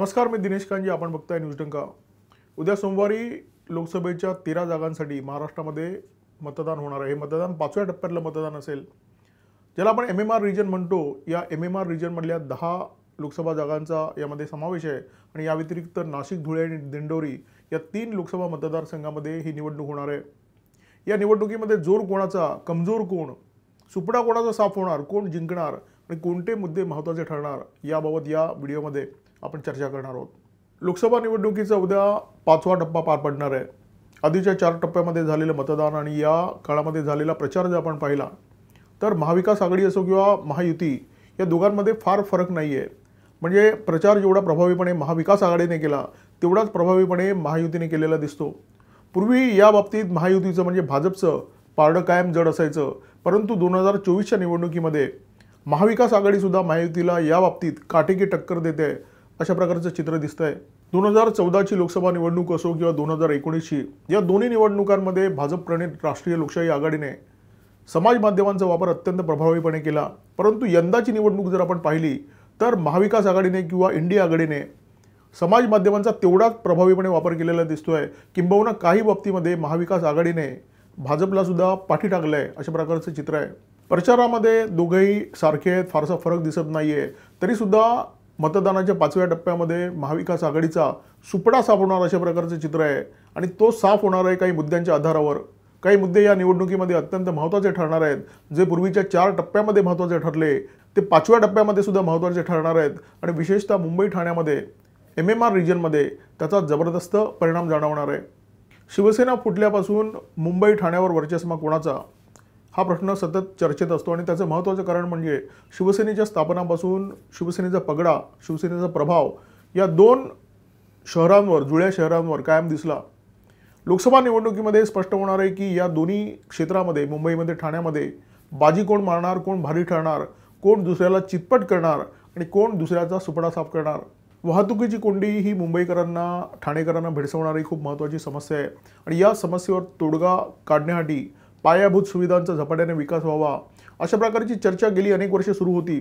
नमस्कार, मी दिनेश कांजी. आपण बघताय न्यूज डंका. उद्या सोमवारी लोकसभेच्या 13 जागांसाठी महाराष्ट्रामध्ये मतदान होणार आहे. हे मतदान 5व्या टप्प्यातलं मतदान असेल, ज्याला आपण MMR रिजन म्हणतो. या MMR रिजनमधल्या 10 लोकसभा जागांचा यामध्ये समावेश आहे आणि या व्यतिरिक्त नाशिक, धुळे आणि दिंडोरी या 3 लोकसभा मतदारसंघामध्ये ही निवडणूक होणार आहे. या निवडणुकीमध्ये जोर कोणाचा, कमजोर कोण, सुपडा कोणाचा साफ होणार, कोण जिंकणार आणि कोणते मुद्दे महत्त्वाचे ठरणार याबाबत या व्हिडिओमध्ये आपण चर्चा करणार आहोत. लोकसभा निवडणुकीचा उद्या 5वा टप्पा पार पडणार आहे. आधीच्या 4 टप्प्यामध्ये झालेलं मतदान आणि या काळामध्ये झालेला प्रचार जर आपण पाहिला तर महाविकास आघाडी असो किंवा महायुती या दोघांमध्ये फार फरक नाही आहे. म्हणजे प्रचार जेवढा प्रभावीपणे महाविकास आघाडीने केला तेवढाच प्रभावीपणे महायुतीने केलेला दिसतो. पूर्वी या बाबतीत महायुतीचं म्हणजे भाजपचं पारडं कायम जड असायचं, परंतु 2024च्या निवडणुकीमध्ये महाविकास आघाडीसुद्धा महायुतीला या बाबतीत काटेकी टक्कर देते अशा प्रकारचं चित्र दिसतंय. 2014ची लोकसभा निवडणूक असो किंवा 2019ची, या दोन्ही निवडणुकांमध्ये भाजप प्रणित राष्ट्रीय लोकशाही आघाडीने समाज माध्यमांचा वापर अत्यंत प्रभावीपणे केला. परंतु यंदाची निवडणूक जर आपण पाहिली तर महाविकास आघाडीने किंवा इंडिया आघाडीने समाज माध्यमांचा तेवढाच प्रभावीपणे वापर केलेला दिसतोय. किंबहुना काही बाबतीमध्ये महाविकास आघाडीने भाजपला सुद्धा पाठी टाकलंय अशा प्रकारचं चित्र आहे. प्रचारामध्ये दोघेही सारखे आहेत, फारसा फरक दिसत नाहीये. तरीसुद्धा मतदानाच्या 5व्या टप्प्यामध्ये महाविकास आघाडीचा सुपडा साफ होणार अशा प्रकारचं चित्र आहे आणि तो साफ होणार आहे काही मुद्द्यांच्या आधारावर. काही मुद्दे या निवडणुकीमध्ये अत्यंत महत्त्वाचे ठरणार आहेत. जे पूर्वीच्या 4 टप्प्यामध्ये महत्त्वाचे ठरले ते 5व्या टप्प्यामध्ये सुद्धा महत्त्वाचे ठरणार आहेत आणि विशेषतः मुंबई ठाण्यामध्ये MMR रिजनमध्ये त्याचा जबरदस्त परिणाम जाणवणार आहे. शिवसेना फुटल्यापासून मुंबई ठाण्यावर वर्चस्व कोणाचा हा प्रश्न सतत चर्चेत असतो आणि त्याचं महत्त्वाचं कारण म्हणजे शिवसेनेच्या स्थापनापासून शिवसेनेचा पगडा, शिवसेनेचा प्रभाव या 2 शहरांवर, जुळ्या शहरांवर कायम दिसला. लोकसभा निवडणुकीमध्ये स्पष्ट होणार आहे की या दोन्ही क्षेत्रामध्ये, मुंबईमध्ये, ठाण्यामध्ये बाजी कोण मारणार, कोण भारी ठरणार, कोण दुसऱ्याला चितपट करणार आणि कोण दुसऱ्याचा सुपडा साफ करणार. वाहतुकीची कोंडी ही मुंबईकरांना, ठाणेकरांना भेडसावणारी खूप महत्त्वाची समस्या आहे आणि या समस्येवर तोडगा काढण्यासाठी पायाभूत सुविधांचा झपाट्याने विकास व्हावा अशा प्रकारची चर्चा गेली अनेक वर्षे सुरू होती.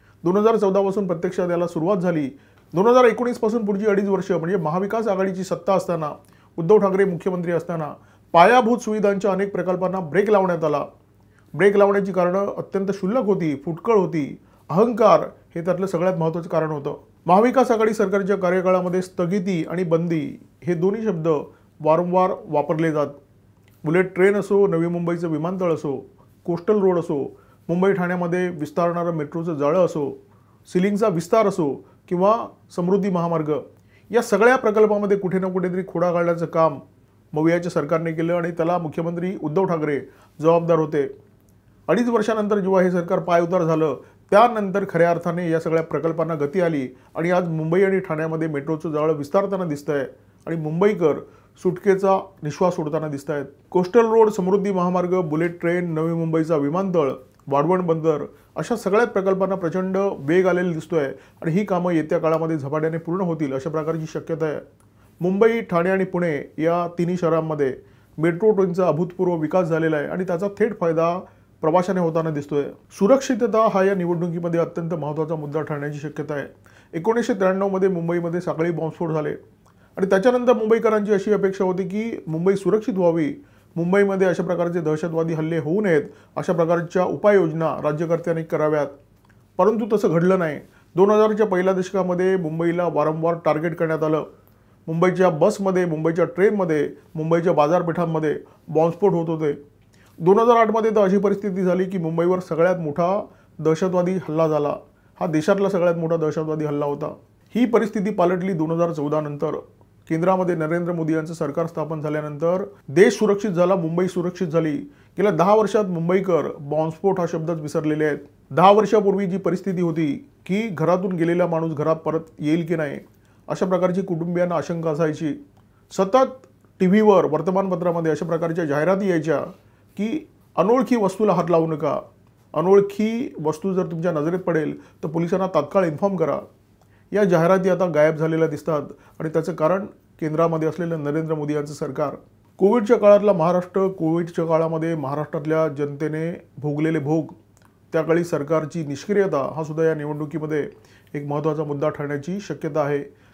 2014 पासून प्रत्यक्षात याला सुरुवात झाली. 2019 पासून पुढची 2.5 वर्ष म्हणजे महाविकास आघाडीची सत्ता असताना, उद्धव ठाकरे मुख्यमंत्री असताना पायाभूत सुविधांच्या अनेक प्रकल्पांना ब्रेक लावण्यात आला. ब्रेक लावण्याची कारणं अत्यंत क्षुल्लक होती, फुटकळ होती, अहंकार हे त्यातलं सगळ्यात महत्त्वाचं कारण होतं. महाविकास आघाडी सरकारच्या कार्यकाळामध्ये स्थगिती आणि बंदी हे दोन्ही शब्द वारंवार वापरले जात. बुलेट ट्रेन असो, नवी मुंबईचं विमानतळ असो, कोस्टल रोड असो, मुंबई ठाण्यामध्ये विस्तारणारं मेट्रोचं जाळं असो, सिलिंगचा विस्तार असो किंवा समृद्धी महामार्ग, या सगळ्या प्रकल्पामध्ये कुठे ना कुठेतरी खोडा काढण्याचं काम मवियाच्या सरकारने केलं आणि त्याला मुख्यमंत्री उद्धव ठाकरे जबाबदार होते. 2.5 वर्षानंतर जेव्हा हे सरकार पायउतार झालं त्यानंतर खऱ्या अर्थाने या सगळ्या प्रकल्पांना गती आली आणि आज मुंबई आणि ठाण्यामध्ये मेट्रोचं जाळं विस्तारताना दिसतंय आणि मुंबईकर सुटकेचा निश्वास सोडताना दिसत आहेत. कोस्टल रोड, समृद्धी महामार्ग, बुलेट ट्रेन, नवी मुंबईचा विमानतळ, वाढवण बंदर अशा सगळ्या प्रकल्पांना प्रचंड वेग आलेला दिसतोय आणि ही कामं येत्या काळामध्ये झपाट्याने पूर्ण होतील अशा प्रकारची शक्यता आहे. मुंबई, ठाणे आणि पुणे या तिन्ही शहरांमध्ये मेट्रो ट्रेनचा अभूतपूर्व विकास झालेला आहे आणि त्याचा थेट फायदा प्रवाशाने होताना दिसतोय. सुरक्षितता हा या निवडणुकीमध्ये अत्यंत महत्त्वाचा मुद्दा ठरण्याची शक्यता आहे. 1993 मध्ये मुंबईमध्ये साखळी बॉम्बस्फोट झाले आणि त्याच्यानंतर मुंबईकरांची अशी अपेक्षा होती की मुंबई सुरक्षित व्हावी, मुंबईमध्ये अशा प्रकारचे दहशतवादी हल्ले होऊ नयेत अशा प्रकारच्या उपाययोजना राज्यकर्त्यांनी कराव्यात. परंतु तसं घडलं नाही. 2000च्या पहिल्या दशकामध्ये मुंबईला वारंवार टार्गेट करण्यात आलं. मुंबईच्या बसमध्ये, मुंबईच्या ट्रेनमध्ये, मुंबईच्या बाजारपेठांमध्ये बॉम्बस्फोट होत होते. 2008मध्ये तर अशी परिस्थिती झाली की मुंबईवर सगळ्यात मोठा दहशतवादी हल्ला झाला. हा देशातला सगळ्यात मोठा दहशतवादी हल्ला होता. ही परिस्थिती पालटली 2014 नंतर. केंद्रामध्ये नरेंद्र मोदी यांचं सरकार स्थापन झाल्यानंतर देश सुरक्षित झाला, मुंबई सुरक्षित झाली. गेल्या 10 वर्षात मुंबईकर बॉम्बस्फोट हा शब्दच विसरलेले आहेत. 10 वर्षापूर्वी जी परिस्थिती होती की घरातून गेलेला माणूस घरात परत येईल की नाही अशा प्रकारची कुटुंबियांना आशंका असायची. सतत टीव्हीवर, वर्तमानपत्रामध्ये अशा प्रकारच्या जाहिराती यायच्या की अनोळखी वस्तूला हात लावू नका, अनोळखी वस्तू जर तुमच्या नजरेत पडेल तर पोलिसांना तात्काळ इन्फॉर्म करा. या जाहिराती आता गायब झालेल्या दिसतात आणि त्याचं कारण केंद्रामध्ये असलेलं नरेंद्र मोदी यांचं सरकार. कोविडच्या काळातला महाराष्ट्र, कोविडच्या काळामध्ये महाराष्ट्रातल्या जनतेने भोगलेले भोग, त्याकाळी सरकारची निष्क्रियता हा सुद्धा या निवडणुकीमध्ये एक महत्त्वाचा मुद्दा ठरण्याची शक्यता आहे.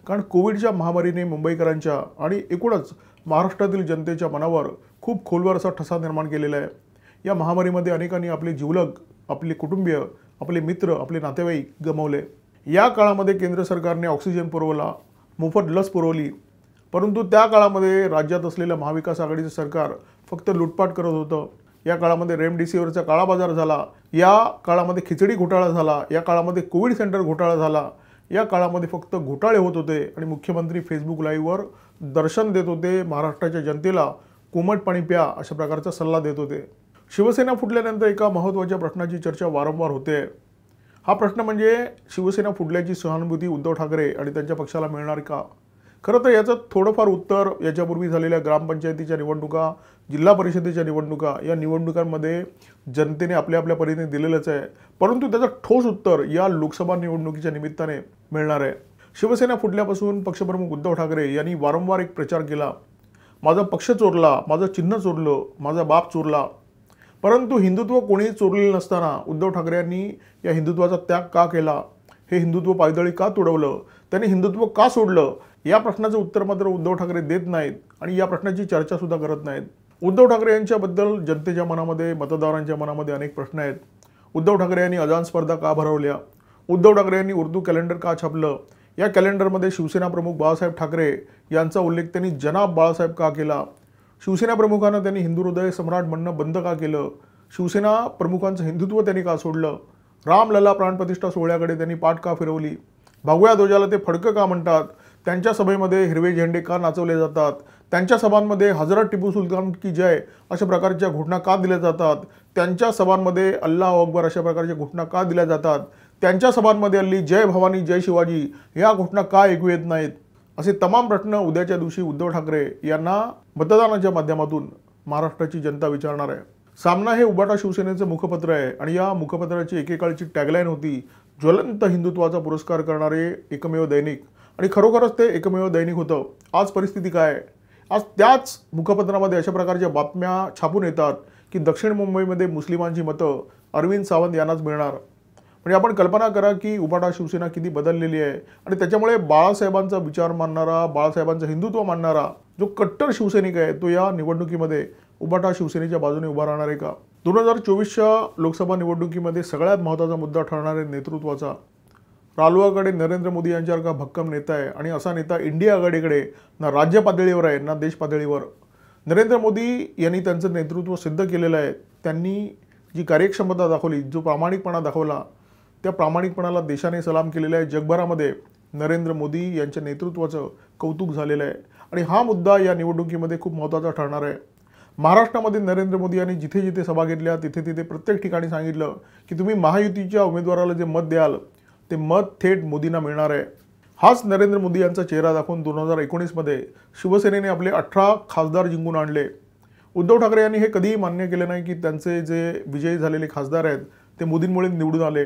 कारण कोविडच्या महामारीने मुंबईकरांच्या आणि एकूणच महाराष्ट्रातील जनतेच्या मनावर खूप खोलवर असा ठसा निर्माण केलेला आहे। या महामारीमध्ये अनेकांनी आपले जिवलग, आपले कुटुंबीय, आपले मित्र, आपले नातेवाईक गमावले। या काळामध्ये केंद्र सरकारने ऑक्सिजन पुरवला, मोफत लस पुरवली, परंतु त्या काळामध्ये राज्यात असलेलं महाविकास आघाडीचं सरकार फक्त लुटपाट करत होतं। या काळामध्ये रेमडेसिवीरचा काळा बाजार झाला, या काळामध्ये खिचडी घोटाळा झाला, या काळामध्ये कोविड सेंटर घोटाळा झाला, या काळामध्ये फक्त घोटाळे होत होते आणि मुख्यमंत्री फेसबुक लाईव्हवर दर्शन देत होते, महाराष्ट्राच्या जनतेला कोमट पाणी प्या अशा प्रकारचा सल्ला देत होते। शिवसेना फुटल्यानंतर एका महत्त्वाच्या प्रश्नाची चर्चा वारंवार होते। हा प्रश्न म्हणजे शिवसेना फुटल्याची सहानुभूती उद्धव ठाकरे आणि त्यांच्या पक्षाला मिळणार का? खरं तर याचं थोडंफार उत्तर याच्यापूर्वी झालेल्या ग्रामपंचायतीच्या निवडणुका, जिल्हा परिषदेच्या निवडणुका, या निवडणुकांमध्ये जनतेने आपल्या आपल्या परीने दिलेलंच आहे, परंतु त्याचं ठोस उत्तर या लोकसभा निवडणुकीच्या निमित्ताने मिळणार आहे। शिवसेना फुटल्यापासून पक्षप्रमुख उद्धव ठाकरे यांनी वारंवार एक प्रचार केला, माझा पक्ष चोरला, माझं चिन्ह चोरलं, माझा बाप चोरला। परंतु हिंदुत्व कोणीही चोरलेलं नसताना उद्धव ठाकरे यांनी या हिंदुत्वाचा त्याग का केला, हे हिंदुत्व पायदळी का तुडवलं, त्यांनी हिंदुत्व का सोडलं, या प्रश्नाचं उत्तर मात्र उद्धव ठाकरे देत नाहीत आणि या प्रश्नाची चर्चा सुद्धा करत नाहीत। उद्धव ठाकरे यांच्याबद्दल जनतेच्या मनामध्ये, मतदारांच्या मनामध्ये अनेक प्रश्न आहेत। उद्धव ठाकरे यांनी अजान स्पर्धा का भरवल्या, उद्धव ठाकरे यांनी उर्दू कॅलेंडर का छापलं, या कॅलेंडरमध्ये शिवसेना प्रमुख बाळासाहेब ठाकरे यांचा उल्लेख त्यांनी जनाब बाळासाहेब का केला, शिवसेना प्रमुखांना त्यांनी हिंदू हृदय सम्राट म्हणणं बंद का केलं, शिवसेना प्रमुखांचं हिंदुत्व त्यांनी का सोडलं, रामलला प्राणप्रतिष्ठा सोहळ्याकडे त्यांनी पाठ का फिरवली, भगव्या ध्वजाला ते फडकं का म्हणतात, त्यांच्या सभेमध्ये हिरवे झेंडे का नाचवले जातात, त्यांच्या सभांमध्ये हजरत टिपू सुलतान की जय अशा प्रकारच्या घोषणा का दिल्या जातात, त्यांच्या सभांमध्ये अल्लाह अकबर अशा प्रकारच्या घोषणा का दिल्या जातात, त्यांच्या सभांमध्ये अल्ली जय भवानी जय शिवाजी या घोषणा का ऐकू येत नाहीत, असे तमाम प्रश्न उद्याच्या दिवशी उद्धव ठाकरे यांना मतदानाच्या माध्यमातून महाराष्ट्राची जनता विचारणार आहे। सामना हे उबाटा शिवसेनेचं मुखपत्र आहे आणि या मुखपत्राची एकेकाळची टॅगलाईन होती, ज्वलंत हिंदुत्वाचा पुरस्कार करणारे एकमेव दैनिक, आणि खरोखरच ते एकमेव दैनिक होतं। आज परिस्थिती काय आहे? आज त्याच मुखपत्रामध्ये अशा प्रकारच्या बातम्या छापून येतात की दक्षिण मुंबईमध्ये मुस्लिमांची मतं अरविंद सावंत यांनाच मिळणार। म्हणजे आपण कल्पना करा की उबाटा शिवसेना किती बदललेली आहे आणि त्याच्यामुळे बाळासाहेबांचा विचार मानणारा, बाळासाहेबांचं हिंदुत्व मानणारा जो कट्टर शिवसैनिक आहे तो या निवडणुकीमध्ये उबाटा शिवसेनेच्या बाजूने उभा राहणार आहे का? 2024च्या लोकसभा निवडणुकीमध्ये सगळ्यात महत्त्वाचा मुद्दा ठरणार आहे नेतृत्वाचा। रालोआकडे नरेंद्र मोदी यांच्यासारखा भक्कम नेता आहे आणि असा नेता इंडिया आघाडीकडे ना राज्य पातळीवर आहे ना देश पातळीवर। नरेंद्र मोदी यांनी त्यांचं नेतृत्व सिद्ध केलेलं आहे। त्यांनी जी कार्यक्षमता दाखवली, जो प्रामाणिकपणा दाखवला, त्या प्रामाणिकपणाला देशाने सलाम केलेला आहे। जगभरामध्ये नरेंद्र मोदी यांच्या नेतृत्वाचं कौतुक झालेलं आहे आणि हा मुद्दा या निवडणुकीमध्ये खूप महत्त्वाचा ठरणार आहे। महाराष्ट्रामध्ये नरेंद्र मोदी यांनी जिथे जिथे सभा घेतल्या तिथे तिथे प्रत्येक ठिकाणी सांगितलं की तुम्ही महायुतीच्या उमेदवाराला जे मत द्याल ते मत थेट मोदींना मिळणार आहे। हाच नरेंद्र मोदी यांचा चेहरा दाखवून 2019मध्ये शिवसेनेने आपले 18 खासदार जिंकून आणले। उद्धव ठाकरे यांनी हे कधीही मान्य केले नाही की त्यांचे जे विजयी झालेले खासदार आहेत ते मोदींमुळे निवडून आले।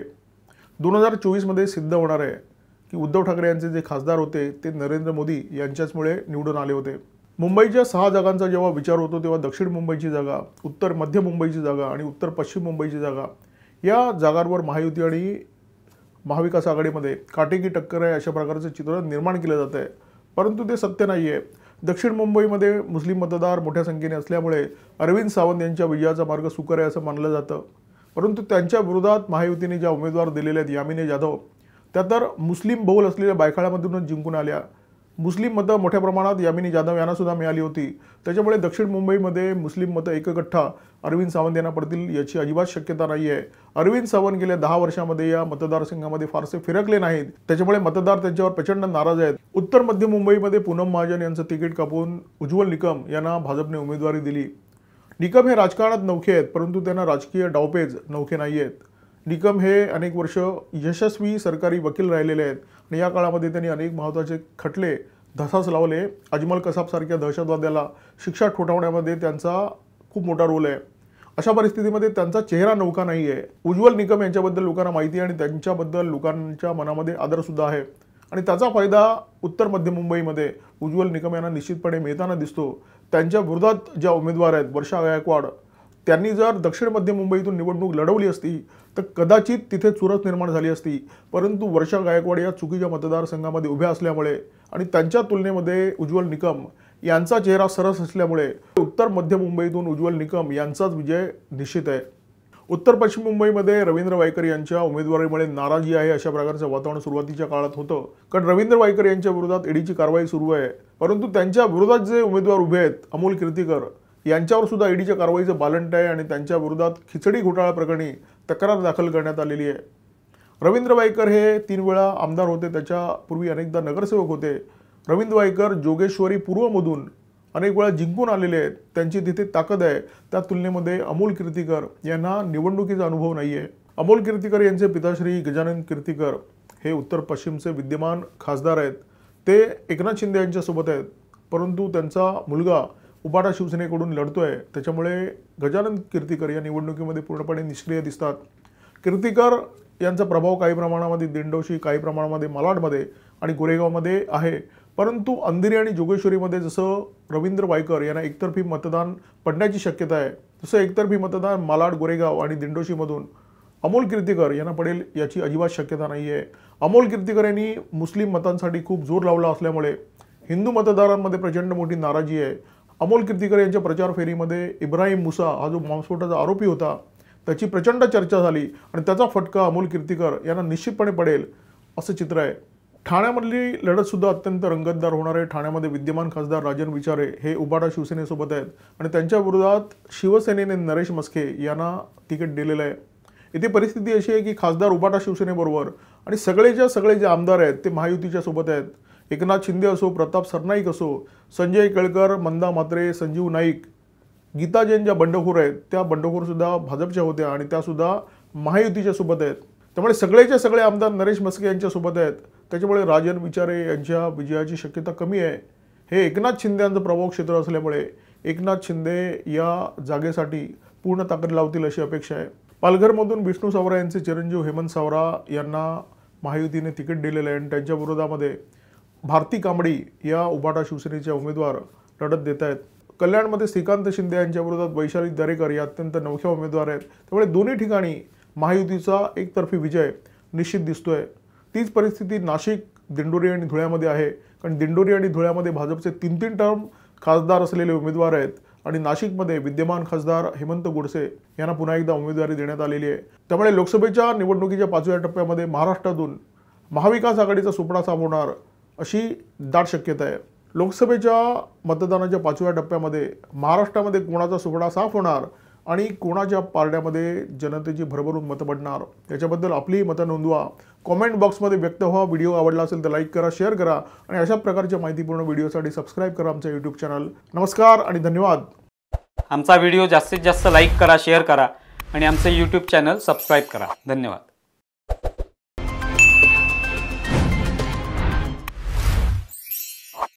2024मध्ये सिद्ध होणार आहे की उद्धव ठाकरे यांचे जे खासदार होते ते नरेंद्र मोदी यांच्याचमुळे निवडून आले होते। मुंबईच्या 6 जागांचा जेव्हा विचार होतो तेव्हा दक्षिण मुंबईची जागा, उत्तर मध्य मुंबईची जागा आणि उत्तर पश्चिम मुंबईची जागा, या जागांवर महायुती आणि महाविकास आघाडीमध्ये काटेकी टक्कर आहे अशा प्रकारचं चित्र निर्माण केलं जात आहे, परंतु ते सत्य नाही आहे। दक्षिण मुंबईमध्ये मुस्लिम मतदार मोठ्या संख्येने असल्यामुळे अरविंद सावंत यांच्या विजयाचा मार्ग सुकर आहे असं मानलं जातं, परंतु त्यांच्या विरोधात महायुतीने ज्या उमेदवार दिलेले आहेत यामिनी जाधव, त्या तर मुस्लिम बहुल असलेल्या बायखाळ्यामधूनच जिंकून आल्या। मुस्लिम मतं मोठ्या प्रमाणात यामिनी जाधव यांना सुद्धा मिळाली होती, त्याच्यामुळे दक्षिण मुंबईमध्ये मुस्लिम मतं एकगठ्ठा अरविंद सावंत यांना पडतील याची अजिबात शक्यता नाही आहे। अरविंद सावंत गेल्या 10 वर्षांमध्ये या मतदारसंघामध्ये फारसे फिरकले नाहीत, त्याच्यामुळे मतदार त्यांच्यावर प्रचंड नाराज आहेत। उत्तर मध्य मुंबईमध्ये पूनम महाजन यांचं तिकीट कापून उज्ज्वल निकम यांना भाजपने उमेदवारी दिली। निकम हे राजकारणात नौखे आहेत, परंतु त्यांना राजकीय डावपेच नौखे नाही आहेत। निकम हे अनेक वर्ष यशस्वी सरकारी वकील राहिलेले आहेत आणि या काळामध्ये त्यांनी अनेक महत्त्वाचे खटले धसास लावले। अजमल कसाबसारख्या दहशतवाद्याला शिक्षा ठोठावण्यामध्ये त्यांचा खूप मोठा रोल आहे। अशा परिस्थितीमध्ये त्यांचा चेहरा नौका नाही आहे। उज्ज्वल निकम यांच्याबद्दल लोकांना माहिती आहे आणि त्यांच्याबद्दल लोकांच्या मनामध्ये आदरसुद्धा आहे आणि त्याचा फायदा उत्तर मध्य मुंबईमध्ये उज्ज्वल निकम यांना निश्चितपणे मिळताना दिसतो। त्यांच्या विरोधात ज्या उमेदवार आहेत, वर्षा गायकवाड, त्यांनी जर दक्षिण मध्य मुंबईतून निवडणूक लढवली असती तर कदाचित तिथे चुरस निर्माण झाली असती। परंतु वर्षा गायकवाड या चुकीच्या मतदारसंघामध्ये उभ्या असल्यामुळे आणि त्यांच्या तुलनेमध्ये उज्ज्वल निकम यांचा चेहरा सरस असल्यामुळे उत्तर मध्य मुंबईतून उज्ज्वल निकम यांचाच विजय निश्चित आहे। उत्तर पश्चिम मुंबईमध्ये रवींद्र वायकर यांच्या उमेदवारीमुळे नाराजी आहे अशा प्रकारचं वातावरण सुरुवातीच्या काळात होतं, कारण रवींद्र वायकर यांच्या विरोधात ईडीची कारवाई सुरू आहे। परंतु त्यांच्या विरोधात जे उमेदवार उभे आहेत अमोल कीर्तीकर यांच्यावर सुद्धा ईडीच्या कारवाईचं बालंट आहे आणि त्यांच्या विरोधात खिचडी घोटाळा प्रकरणी तक्रार दाखल करण्यात आलेली आहे। रवींद्र वायकर हे 3 वेळा आमदार होते, त्याच्यापूर्वी अनेकदा नगरसेवक होते। रवींद्र वायकर जोगेश्वरी पूर्वमधून अनेक वेळा जिंकून आलेले आहेत, त्यांची तिथे ताकद आहे। त्या तुलनेमध्ये अमोल कीर्तीकर यांना निवडणुकीचा अनुभव नाही आहे। अमोल कीर्तीकर यांचे पिताश्री गजानन कीर्तीकर हे उत्तर पश्चिमचे विद्यमान खासदार आहेत, ते एकनाथ शिंदे यांच्यासोबत आहेत, परंतु त्यांचा मुलगा उबाटा शिवसेनेकडून लढतोय, त्याच्यामुळे गजानन कीर्तीकर या निवडणुकीमध्ये पूर्णपणे निष्क्रिय दिसतात। कीर्तीकर यांचा प्रभाव काही प्रमाणामध्ये दिंडोशी, काही प्रमाणामध्ये मालाडमध्ये आणि गोरेगावमध्ये आहे, परंतु अंधेरी आणि जोगेश्वरीमध्ये जसं रवींद्र वायकर यांना एकतर्फी मतदान पडण्याची शक्यता आहे, तसं एकतर्फी मतदान मालाड, गोरेगाव आणि दिंडोशीमधून अमोल कीर्तीकर यांना पडेल याची अजिबात शक्यता नाही आहे। अमोल कीर्तीकर यांनी मुस्लिम मतांसाठी खूप जोर लावला असल्यामुळे हिंदू मतदारांमध्ये प्रचंड मोठी नाराजी आहे। अमोल कीर्तीकर यांच्या प्रचार फेरीमध्ये इब्राहिम मुसा हा जो बॉम्बस्फोटाचा आरोपी होता त्याची प्रचंड चर्चा झाली आणि त्याचा फटका अमोल कीर्तीकर यांना निश्चितपणे पडेल असं चित्र आहे। ठाण्यामधली लढत सुद्धा अत्यंत रंगतदार होणार आहे। ठाण्यामध्ये विद्यमान खासदार राजन विचारे हे उबाटा शिवसेनेसोबत आहेत आणि त्यांच्या विरोधात शिवसेनेने नरेश मस्के यांना तिकीट दिलेलं आहे। इथे परिस्थिती अशी आहे की खासदार उबाटा शिवसेनेबरोबर आणि सगळे जे आमदार आहेत ते महायुतीच्या सोबत आहेत। एकनाथ शिंदे असो, प्रताप सरनाईक असो, संजय केळकर, मंदा म्हात्रे, संजीव नाईक, गीता जैन ज्या बंडखोर आहेत त्या बंडखोरसुद्धा भाजपच्या होत्या आणि त्यासुद्धा महायुतीच्या सोबत आहेत। त्यामुळे सगळे आमदार नरेश मस्के यांच्यासोबत आहेत, त्याच्यामुळे राजन विचारे यांच्या विजयाची शक्यता कमी आहे। हे एकनाथ शिंदे यांचं प्रभाव क्षेत्र असल्यामुळे एकनाथ शिंदे या जागेसाठी पूर्ण ताकद लावतील अशी अपेक्षा आहे। पालघरमधून विष्णू सावरा यांचे चिरंजीव हेमंत सावरा यांना महायुतीने तिकीट दिलेलं आहे आणि त्यांच्या विरोधामध्ये भारती कांबडी या उबाटा शिवसेनेच्या उमेदवार लढत देत आहेत। कल्याणमध्ये श्रीकांत शिंदे यांच्या विरोधात वैशाली दरेकर या अत्यंत नवख्या उमेदवार आहेत, त्यामुळे दोन्ही ठिकाणी महायुतीचा एकतर्फी विजय निश्चित दिसतोय। तीच परिस्थिती नाशिक, दिंडोरी आणि धुळ्यामध्ये आहे, कारण दिंडोरी आणि धुळ्यामध्ये भाजपचे 3 टर्म खासदार असलेले उमेदवार आहेत आणि नाशिकमध्ये विद्यमान खासदार हेमंत गोडसे यांना पुन्हा एकदा उमेदवारी देण्यात आलेली आहे। त्यामुळे लोकसभेच्या निवडणुकीच्या 5व्या टप्प्यामध्ये महाराष्ट्रातून महाविकास आघाडीचा सुपडा साफ होणार अशी दाट शक्यता आहे। लोकसभेच्या मतदानाच्या 5व्या टप्प्यामध्ये महाराष्ट्रामध्ये कोणाचा सुपडा साफ होणार आणि कोणाच्या पारड्यामध्ये जनतेची भरभरून मतं पडणार याच्याबद्दल आपली मतं नोंदवा, कमेंट बॉक्समध्ये व्यक्त व्हा। व्हिडिओ आवडला असेल तर लाईक करा, शेअर करा आणि अशा प्रकारच्या माहितीपूर्ण व्हिडिओसाठी सबस्क्राईब करा आमचं यूट्यूब चॅनल। नमस्कार आणि धन्यवाद। आमचा व्हिडिओ जास्तीत जास्त लाईक करा, शेअर करा आणि आमचं यूट्यूब चॅनल सबस्क्राईब करा। धन्यवाद।